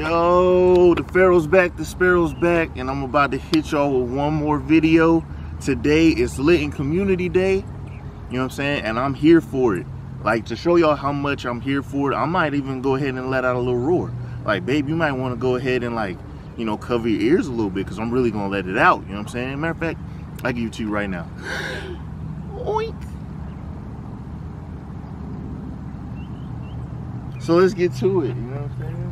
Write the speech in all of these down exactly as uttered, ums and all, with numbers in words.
Yo, the Pharaoh's back, the Sparrow's back, and I'm about to hit y'all with one more video. Today is Litton Community Day, you know what I'm saying, and I'm here for it. Like, to show y'all how much I'm here for it, I might even go ahead and let out a little roar. Like, babe, you might want to go ahead and, like, you know, cover your ears a little bit, because I'm really going to let it out, you know what I'm saying? Matter of fact, I give it to you right now. Oink. So let's get to it, you know what I'm saying?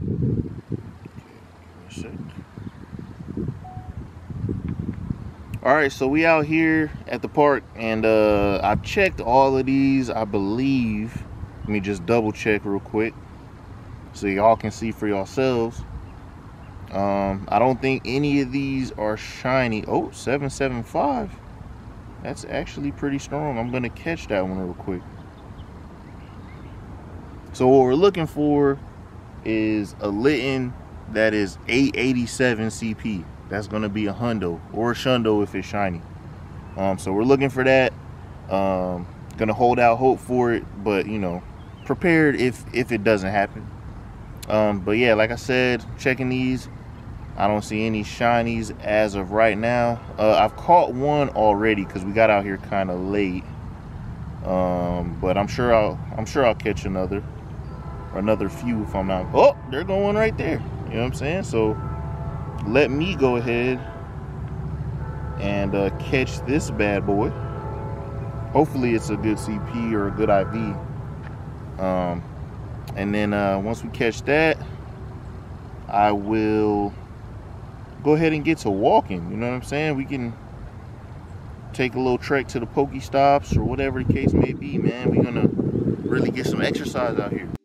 All right, so we out here at the park, and uh, I checked all of these, I believe. Let me just double check real quick so y'all can see for yourselves. Um, I don't think any of these are shiny. Oh, seven seven five. That's actually pretty strong. I'm gonna catch that one real quick. So what we're looking for is a Litton that is eight eighty-seven C P. That's gonna be a hundo or a shundo if it's shiny. Um, so we're looking for that. Um, gonna hold out hope for it, but you know, prepared if if it doesn't happen. Um, but yeah, like I said, checking these, I don't see any shinies as of right now. Uh, I've caught one already because we got out here kind of late. Um, but I'm sure I'll I'm sure I'll catch another or another few if I'm not. Oh, they're going right there. You know what I'm saying? So let me go ahead and uh, catch this bad boy. Hopefully it's a good C P or a good I V. Um, and then uh, once we catch that, I will go ahead and get to walking. You know what I'm saying? We can take a little trek to the Pokestops or whatever the case may be, man. We're gonna really get some exercise out here.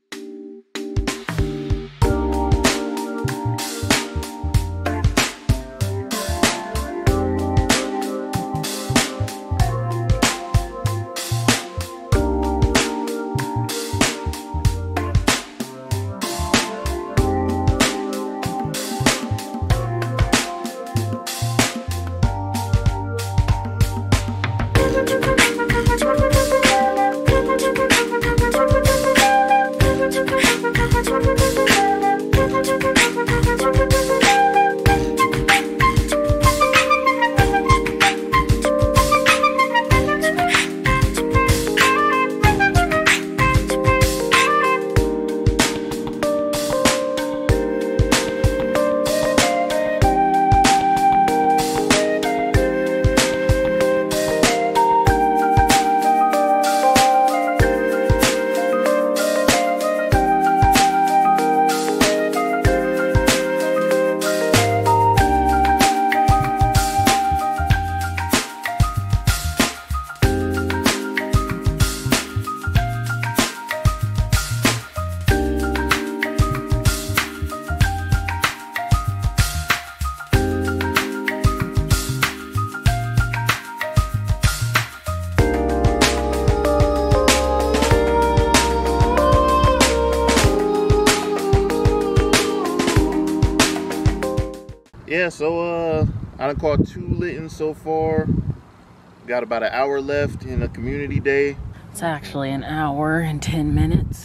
Yeah, so uh, I done caught two Littons so far. Got about an hour left in a community day. It's actually an hour and ten minutes.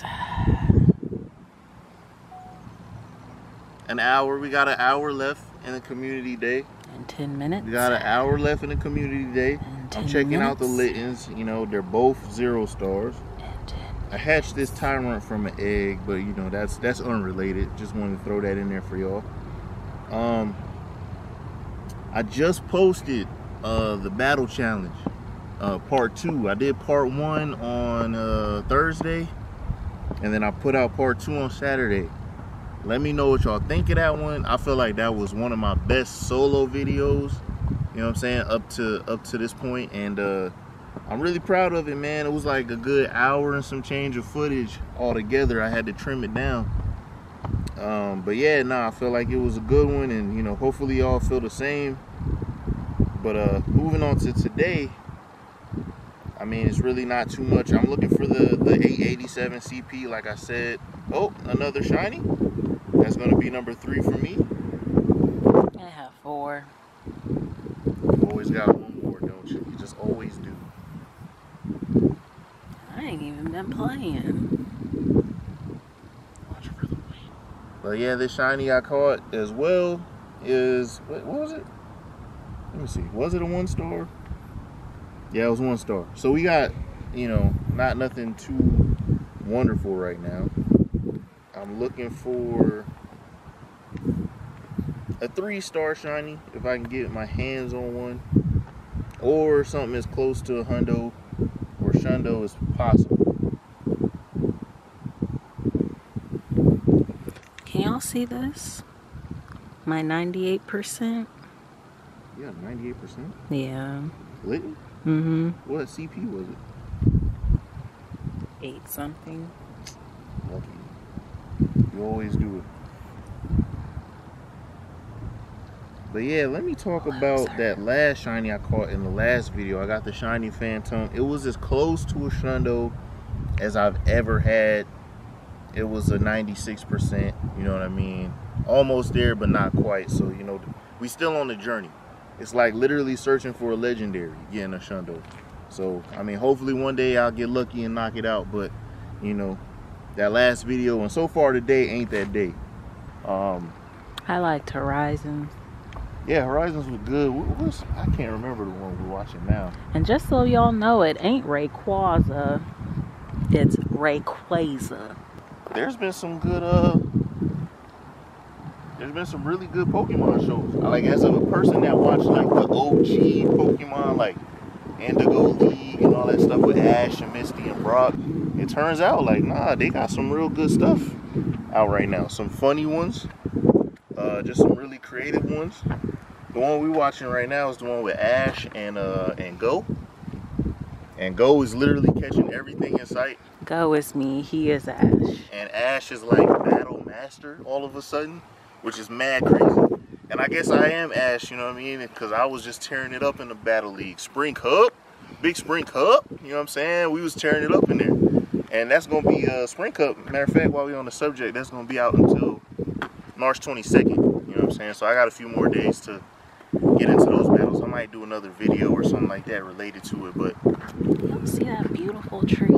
An hour. We got an hour left in the community day. And ten minutes. We got an hour left in the community day. I'm checking minutes. out the Littons. You know, they're both zero stars. I hatched this Tyrant from an egg, but you know that's that's unrelated. Just wanted to throw that in there for y'all. Um. I just posted uh, the battle challenge, uh, part two. I did part one on uh, Thursday, and then I put out part two on Saturday. Let me know what y'all think of that one. I feel like that was one of my best solo videos, you know what I'm saying, up to up to this point, and uh, I'm really proud of it, man. It was like a good hour and some change of footage altogether. I had to trim it down. Um, but yeah, nah, I feel like it was a good one, and you know, hopefully y'all feel the same. But uh, moving on to today, I mean, it's really not too much. I'm looking for the the eight eighty-seven C P, like I said. Oh, another shiny. That's gonna be number three for me. I have four. You always got one more, don't you? You just always do. I ain't even been playing. But yeah, this shiny I caught as well is, what, what was it? Let me see. Was it a one star? Yeah, it was one star. So we got, you know, not nothing too wonderful right now. I'm looking for a three star shiny if I can get my hands on one, or something as close to a hundo or shundo as possible. Can y'all see this? My ninety-eight percent. Yeah, ninety-eight percent. Yeah. Lit? Mm-hmm. What C P was it? Eight something. Lucky. You always do it. But yeah, let me talk Oh, about sorry. that last shiny I caught in the last video. I got the shiny Phantom. It was as close to a shundo as I've ever had. It was a ninety-six percent, you know what I mean? Almost there, but not quite. So, you know, we still on the journey. It's like literally searching for a legendary, getting a shundo. So, I mean, hopefully one day I'll get lucky and knock it out. But, you know, that last video, and so far today ain't that day. Um, I liked Horizons. yeah, Horizons was good. What was, I can't remember the one we're watching now. And just so y'all know, it ain't Rayquaza. It's Rayquaza. There's been some good, uh, there's been some really good Pokemon shows. I, like, as a person that watched, like, the O G Pokemon, like, Indigo League and all that stuff with Ash and Misty and Brock, it turns out, like, nah, they got some real good stuff out right now. Some funny ones, uh, just some really creative ones. The one we watching right now is the one with Ash and, uh, and Go. And Go is literally catching everything in sight. Go is me. He is Ash. And Ash is like battle master all of a sudden, which is mad crazy. And I guess I am Ash, you know what I mean? Because I was just tearing it up in the Battle League. Spring Cup, big Spring Cup, you know what I'm saying? We was tearing it up in there. And that's going to be uh, Spring Cup. Matter of fact, while we're on the subject, that's going to be out until March twenty-second, you know what I'm saying? So I got a few more days to get into those battles. I might do another video or something like that related to it, but... You see that beautiful tree?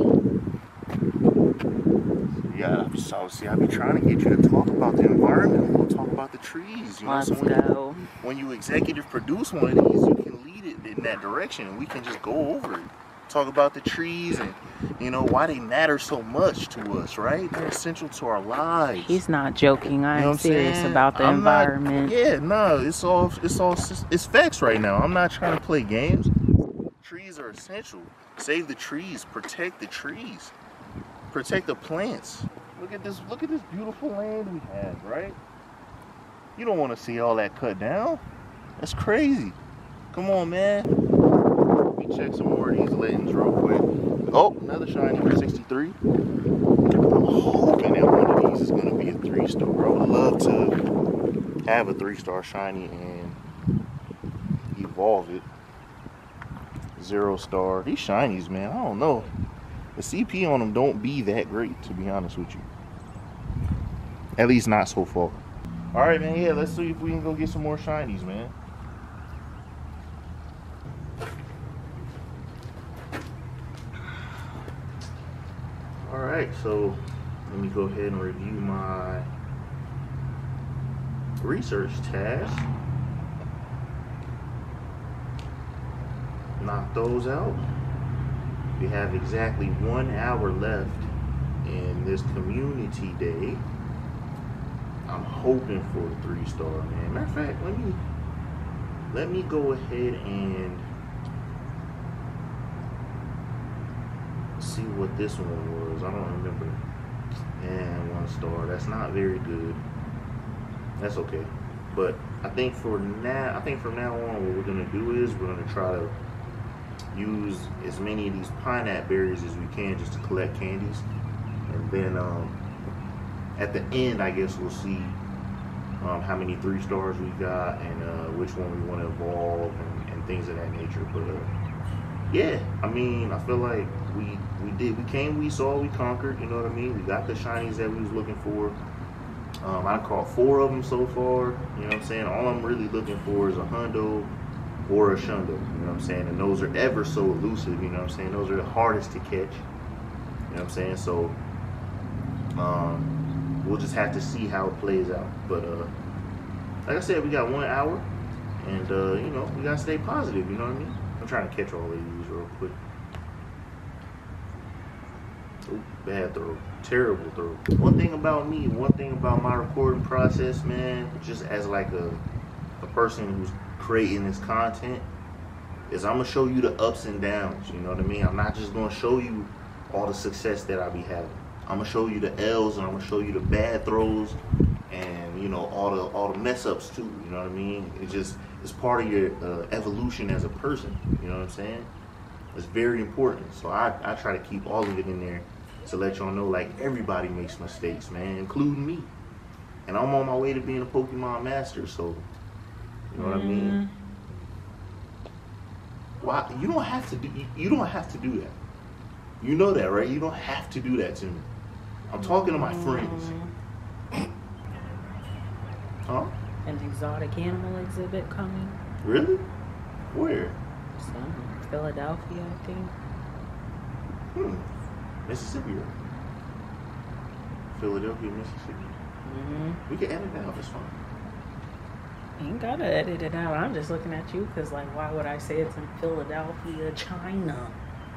Yeah, so see, I be trying to get you to talk about the environment. We'll talk about the trees. You know, Let's so when go. You, when you executive produce one of these, you can lead it in that direction, and we can just go over it. Talk about the trees and, you know, why they matter so much to us, right? They're essential to our lives. He's not joking. I'm You know what I'm serious saying? about the I'm environment. Not, yeah, no, it's all, it's all, it's facts right now. I'm not trying to play games. Trees are essential. Save the trees. Protect the trees. Protect the plants. Look at this. Look at this beautiful land we have, right? You don't want to see all that cut down. That's crazy. Come on, man. Let me check some more of these Legends real quick. Oh, another shiny for sixty-three. I'm hoping that one of these is going to be a three star. I would love to have a three star shiny and evolve it. Zero star. These shinies, man, I don't know. The C P on them don't be that great, to be honest with you. At least not so far. All right, man. Yeah, let's see if we can go get some more shinies, man. All right, so let me go ahead and review my research task. Knock those out. We have exactly one hour left in this community day. I'm hoping for a three star, man. Matter of fact, let me let me go ahead and see what this one was. I don't remember. And one star. That's not very good. That's okay. But I think for now, I think from now on, what we're gonna do is we're gonna try to use as many of these pineapple berries as we can just to collect candies, and then um, at the end, I guess we'll see um, how many three stars we got and uh, which one we want to evolve and, and things of that nature. But uh, yeah, I mean, I feel like we we did we came, we saw, we conquered. You know what I mean? We got the shinies that we was looking for. Um, I caught four of them so far. You know what I'm saying? All I'm really looking for is a hundo or a shundo, you know what I'm saying? And those are ever so elusive, you know what I'm saying? Those are the hardest to catch, you know what I'm saying? So, um, we'll just have to see how it plays out. But uh, like I said, we got one hour, and uh, you know, we gotta stay positive. You know what I mean? I'm trying to catch all of these real quick. Ooh, bad throw, terrible throw. One thing about me, one thing about my recording process, man, just as like a a person who's creating this content, is I'm gonna show you the ups and downs. You know what I mean? I'm not just gonna show you all the success that I be having. I'm gonna show you the L's, and I'm gonna show you the bad throws, and you know, all the all the mess ups too. You know what I mean? It just it's part of your uh, evolution as a person. You know what I'm saying? It's very important. So I I try to keep all of it in there to let y'all know, like, everybody makes mistakes, man, including me. And I'm on my way to being a Pokemon master. So you know what mm. I mean? Why you don't have to do you, you don't have to do that. You know that, right? You don't have to do that to me. I'm talking to my friends. Huh? An exotic animal exhibit coming. Really? Where? Some Philadelphia, I think. Hmm. Mississippi. Philadelphia, Mississippi. Mm-hmm. We can edit it out. It's fine. You ain't gotta edit it out. I'm just looking at you because, like, why would I say it's in Philadelphia, China?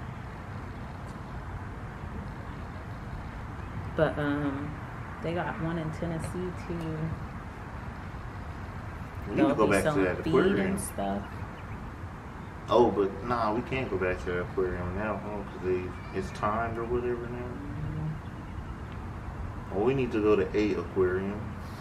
But um, they got one in Tennessee too. We need to go back to that aquarium and stuff. Oh, but nah, we can't go back to that aquarium now, huh? Because it's timed or whatever now. Mm-hmm. Well, we need to go to a aquarium.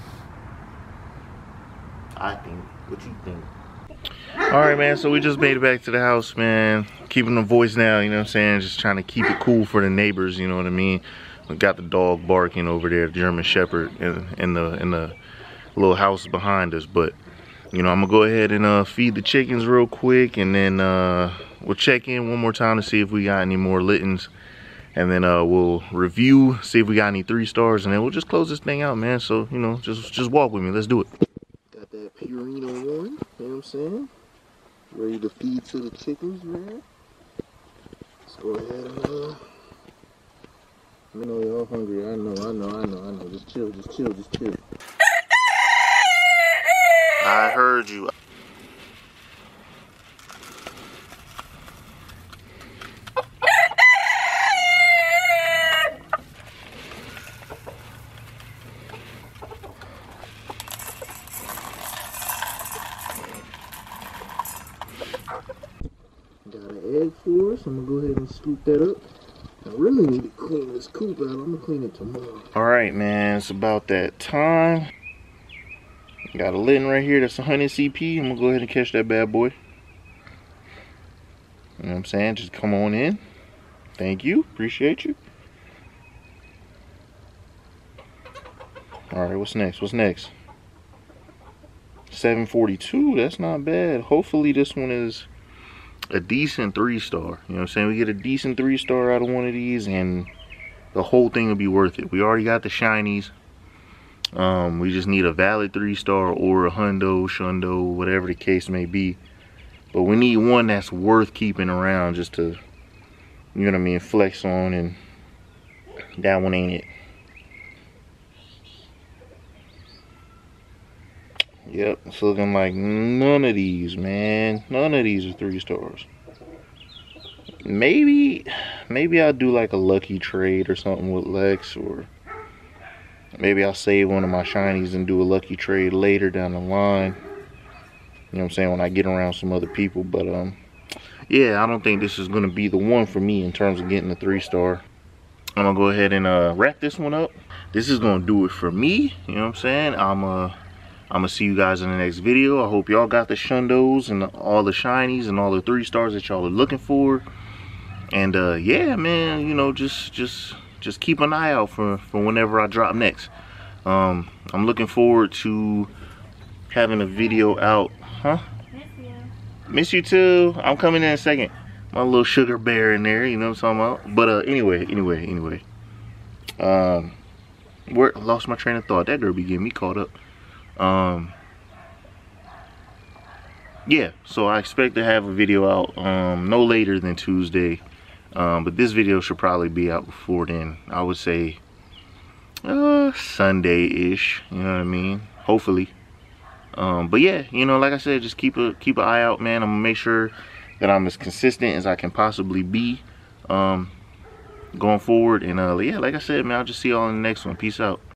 I think. What you think? All right, man. So we just made it back to the house, man. Keeping the voice down, you know what I'm saying? Just trying to keep it cool for the neighbors, you know what I mean? We got the dog barking over there, the German Shepherd, in, in the in the little house behind us. But you know, I'm gonna go ahead and uh, feed the chickens real quick, and then uh, we'll check in one more time to see if we got any more littens, and then uh, we'll review, see if we got any three stars, and then we'll just close this thing out, man. So you know, just just walk with me. Let's do it. Got that Purina one. You know what I'm saying? Ready to feed to the chickens, man. Let's go ahead and. Uh, I know y'all hungry. I know, I know, I know, I know. Just chill, just chill, just chill. I heard you. Got an egg for us. I'm gonna go ahead and scoop that up. I really need to clean this coop out. I'm gonna clean it tomorrow. All right, man, it's about that time. Got a litten right here that's one hundred C P. I'm gonna go ahead and catch that bad boy. You know what I'm saying? Just come on in. Thank you, appreciate you. All right, what's next? What's next? seven forty-two, that's not bad. Hopefully this one is a decent three star. You know what I'm saying? We get a decent three star out of one of these and the whole thing will be worth it. We already got the shinies. Um, we just need a valid three star or a hundo, shundo, whatever the case may be. But we need one that's worth keeping around just to, you know what I mean, flex on, and that one ain't it. Yep, it's looking like none of these, man. None of these are three stars. Maybe, maybe I'll do like a lucky trade or something with Lex, or maybe I'll save one of my shinies and do a lucky trade later down the line. You know what I'm saying, when I get around some other people. But um, yeah, I don't think this is gonna be the one for me in terms of getting a three star. I'm gonna go ahead and uh, wrap this one up. This is gonna do it for me. You know what I'm saying? I'm uh. I'm gonna see you guys in the next video. I hope y'all got the shundos and all the shinies and all the three stars that y'all are looking for. And uh, yeah, man, you know, just just just keep an eye out for for whenever I drop next. Um, I'm looking forward to having a video out, huh? Miss you. Miss you too. I'm coming in a second. My little sugar bear in there, you know what I'm talking about. But uh, anyway, anyway, anyway. Um, where lost my train of thought. That girl be getting me caught up. Um, yeah, so I expect to have a video out um, no later than Tuesday, um, but this video should probably be out before then. I would say uh, Sunday-ish. You know what I mean? Hopefully. Um, but yeah, you know, like I said, just keep a keep an eye out, man. I'm gonna make sure that I'm as consistent as I can possibly be um, going forward. And uh, yeah, like I said, man, I'll just see y'all in the next one. Peace out.